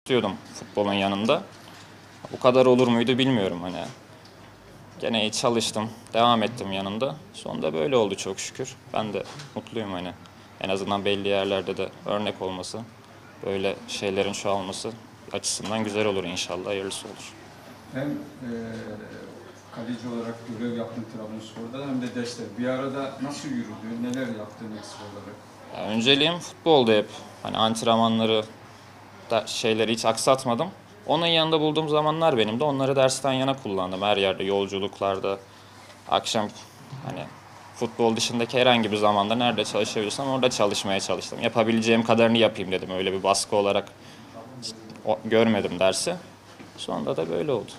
istiyordum futbolun yanında. Bu kadar olur muydu bilmiyorum hani. Gene iyi çalıştım, devam ettim yanında. Sonunda böyle oldu çok şükür. Ben de mutluyum hani. En azından belli yerlerde de örnek olması, böyle şeylerin çoğalması açısından güzel olur inşallah, hayırlısı olur. Hem kaleci olarak görev yaptın Trabzonspor'da hem de destek. Bir arada nasıl yürüdü, neler yaptın ekstra olarak? Ya önceliğim futbolda hep. Hani antrenmanları, şeyleri hiç aksatmadım. Onun yanında bulduğum zamanlar benim de onları dersten yana kullandım. Her yerde, yolculuklarda, akşam hani futbol dışındaki herhangi bir zamanda nerede çalışabilirsem orada çalışmaya çalıştım. Yapabileceğim kadarını yapayım dedim. Öyle bir baskı olarak görmedim dersi. Sonunda da böyle oldu.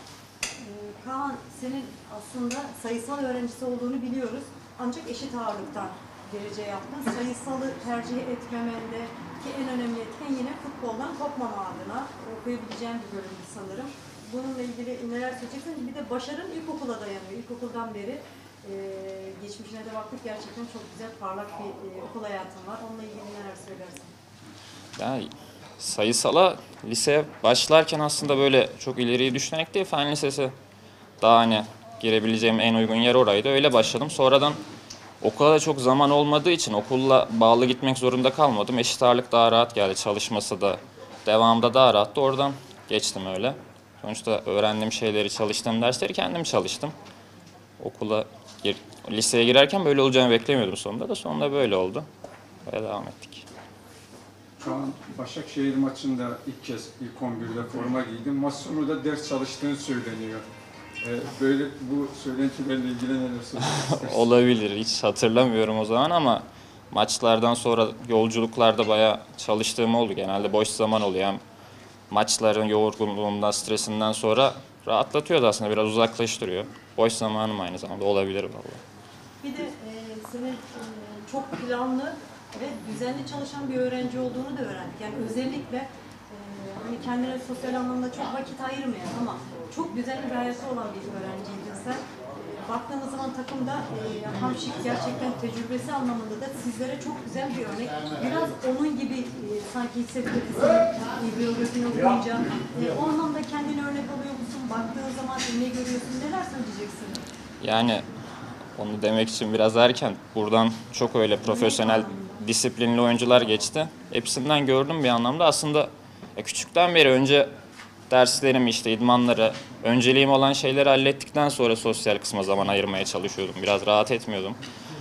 Kaan, senin aslında sayısal öğrencisi olduğunu biliyoruz. Ancak eşit ağırlıktan derece yaptın. Sayısalı tercih etmemendeki en önemli etken yine futboldan kopmama adına okuyabileceğim bir bölümdü sanırım. Bununla ilgili neler söyleyeceksin? Bir de başarın ilkokula dayanıyor. İlkokuldan beri geçmişine de baktık. Gerçekten çok güzel, parlak bir okul hayatın var. Onunla ilgili neler söylersin? Yani sayısala liseye başlarken aslında böyle çok ileriyi düşünerek değil, fen lisesi daha hani girebileceğim en uygun yer oraydı. Öyle başladım. Sonradan okula da çok zaman olmadığı için okulla bağlı gitmek zorunda kalmadım. Eşit ağırlık daha rahat geldi. Çalışması da devamında daha rahattı. Oradan geçtim öyle. Sonuçta öğrendiğim şeyleri, çalıştığım dersleri kendim çalıştım. Okula liseye girerken böyle olacağını beklemiyordum sonunda da. Sonunda böyle oldu. Böyle devam ettik. Şu an Başakşehir maçında ilk kez ilk 11'de forma giydin. Maç sonu da ders çalıştığın söyleniyor. Böyle bu söylentilerle ilgili neler söylemek Olabilir. Hiç hatırlamıyorum o zaman ama maçlardan sonra yolculuklarda bayağı çalıştığım oldu. Genelde boş zaman oluyor. Hem maçların yorgunluğundan, stresinden sonra rahatlatıyordu aslında. Biraz uzaklaştırıyor. Boş zamanım aynı zamanda olabilir vallahi. Bir de senin çok planlı ve düzenli çalışan bir öğrenci olduğunu da öğrendik. Yani özellikle hani kendine sosyal anlamda çok vakit ayırmayan ama çok düzenli bir hayatı olan bir öğrenciydin sen. Baktığımız zaman takımda Hamşik gerçekten tecrübesi anlamında da sizlere çok güzel bir örnek. Biraz onun gibi sanki hissettirdin biyografini okuyunca. O anlamda kendine örnek alıyor musun? Baktığın zaman ne görüyorsun? Neler söyleyeceksin? Yani onu demek için biraz erken. Buradan çok öyle profesyonel, disiplinli oyuncular geçti. Hepsinden gördüm bir anlamda. Aslında küçükten beri önce derslerimi, işte idmanları, önceliğim olan şeyleri hallettikten sonra sosyal kısma zaman ayırmaya çalışıyordum. Biraz rahat etmiyordum.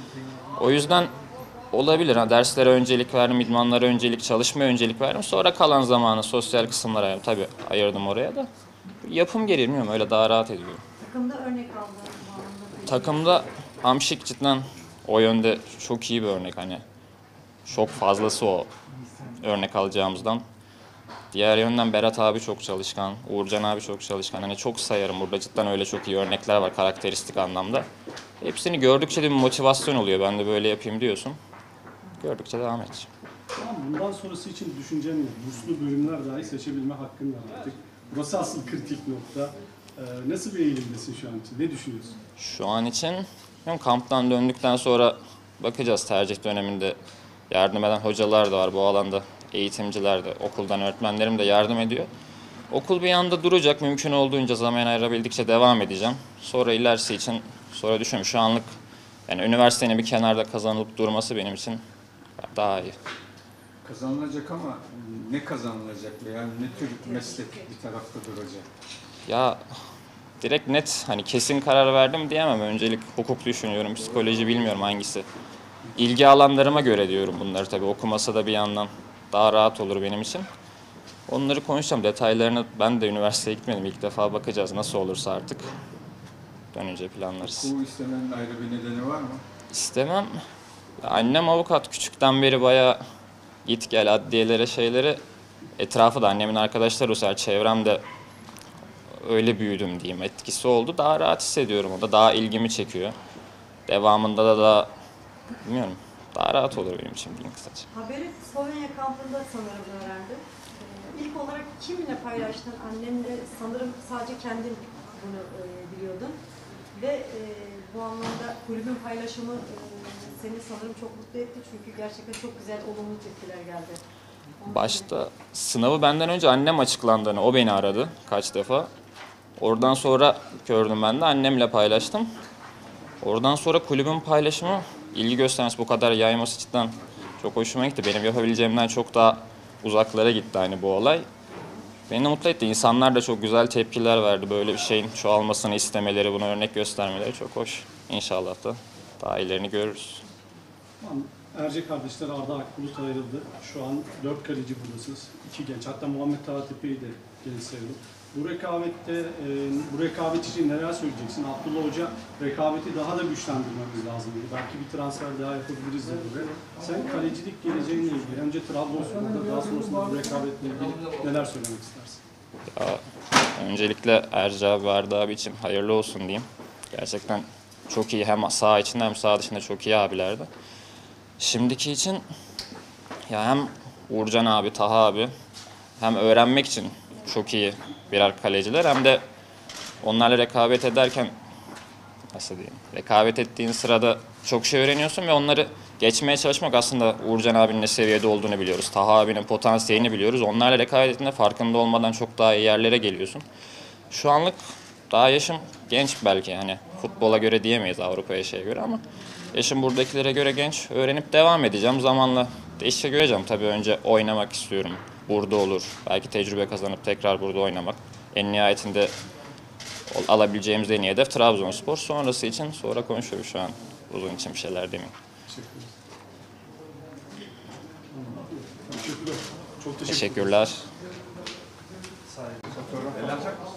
O yüzden olabilir. Derslere öncelik verdim, idmanlara öncelik, çalışmaya öncelik verdim. Sonra kalan zamanı sosyal kısımlara tabii ayırdım oraya da. Yapım gereği bilmiyorum, öyle daha rahat ediyorum. Takımda örnek aldığın Takımda Hamşik cidden o yönde çok iyi bir örnek hani. Çok fazlası o örnek alacağımızdan. Diğer yönden Berat abi çok çalışkan, Uğurcan abi çok çalışkan. Hani çok sayarım burada, cidden öyle çok iyi örnekler var karakteristik anlamda. Hepsini gördükçe de bir motivasyon oluyor. Ben de böyle yapayım diyorsun. Gördükçe devam edeceğim. Tamam, bundan sonrası için düşüncen ne? Burslu bölümler dahi seçebilme hakkın var artık. Burası asıl kritik nokta. Nasıl bir eğilimdesin şu an için? Ne düşünüyorsun? Şu an için kamptan döndükten sonra bakacağız. Tercih döneminde yardım eden hocalar da var bu alanda. Eğitimciler de, okuldan öğretmenlerim de yardım ediyor. Okul bir yanda duracak. Mümkün olduğunca zaman ayırabildikçe devam edeceğim. Sonra ilerisi için düşünüyorum. Şu anlık yani üniversitenin bir kenarda kazanılıp durması benim için daha iyi. Kazanılacak ama ne kazanılacak? Yani ne tür meslek bir tarafta duracak? Ya direkt net hani kesin karar verdim diyemem. Öncelik hukuk düşünüyorum, psikoloji bilmiyorum hangisi. İlgi alanlarıma göre diyorum bunları tabii. Okumasa da bir yandan daha rahat olur benim için. Onları konuşacağım. Detaylarını ben de üniversiteye gitmedim. İlk defa bakacağız nasıl olursa artık. Dönünce planlarız. Bu istemenin ayrı bir nedeni var mı? İstemem. Annem avukat. Küçükten beri bayağı git gel adliyelere şeyleri. Etrafı da annemin arkadaşları o sefer çevremde öyle büyüdüm diyeyim. Etkisi oldu. Daha rahat hissediyorum. O da daha ilgimi çekiyor. Devamında da daha bilmiyorum. Daha rahat olur benim için diyeyim kısaca. Haberi Slovenya kampında sanırım öğrendim. İlk olarak kiminle paylaştın? Annenle sanırım sadece kendin bunu biliyordun. Ve bu anlamda kulübün paylaşımı seni sanırım çok mutlu etti. Çünkü gerçekten çok güzel, olumlu tepkiler geldi. Başta sınavı benden önce annem açıklandığını, o beni aradı kaç defa. Oradan sonra gördüm ben de annemle paylaştım. Oradan sonra kulübün paylaşımı, ilgi göstermesi, bu kadar yayması cidden çok hoşuma gitti. Benim yapabileceğimden çok daha uzaklara gitti hani bu olay. Beni de mutlu etti. İnsanlar da çok güzel tepkiler verdi. Böyle bir şeyin çoğalmasını istemeleri, buna örnek göstermeleri çok hoş. İnşallah da daha ilerini görürüz. Tamam. Erce kardeşler Arda Akbulut ayrıldı. Şu an 4 kaleci buradasınız. 2 genç. Hatta Muhammed Tahtepe'yi de genç sayalım. Bu rekabet için neler söyleyeceksin? Abdullah Hoca rekabeti daha da güçlendirmemiz lazım dedi. Belki bir transfer daha yapabiliriz dedi. Sen kalecilik geleceğinle ilgili önce Trabzonspor'da daha sonrasında bu rekabetle ilgili neler söylemek istersin? Ya, öncelikle Erci abi, Arda abi için hayırlı olsun diyeyim. Gerçekten çok iyi, hem saha içinde hem saha dışında çok iyi abilerdi. Şimdiki için ya hem Uğurcan abi, Taha abi hem öğrenmek için çok iyi birer kaleciler, hem de onlarla rekabet ederken, nasıl diyeyim, rekabet ettiğin sırada çok şey öğreniyorsun ve onları geçmeye çalışmak, aslında Uğurcan abinin ne seviyede olduğunu biliyoruz. Taha abinin potansiyelini biliyoruz. Onlarla rekabet ettiğinde farkında olmadan çok daha iyi yerlere geliyorsun. Şu anlık daha yaşım genç belki, hani futbola göre diyemeyiz, Avrupa'ya şeye göre, ama yaşım buradakilere göre genç. Öğrenip devam edeceğim. Zamanla değişiklik göreceğim. Tabii önce oynamak istiyorum. Burada olur. Belki tecrübe kazanıp tekrar burada oynamak. En nihayetinde alabileceğimiz en iyi hedef Trabzonspor. Sonrası için sonra konuşuyoruz şu an. Uzun için bir şeyler demeyeyim. Teşekkürler. Çok Teşekkürler. Fotoğraf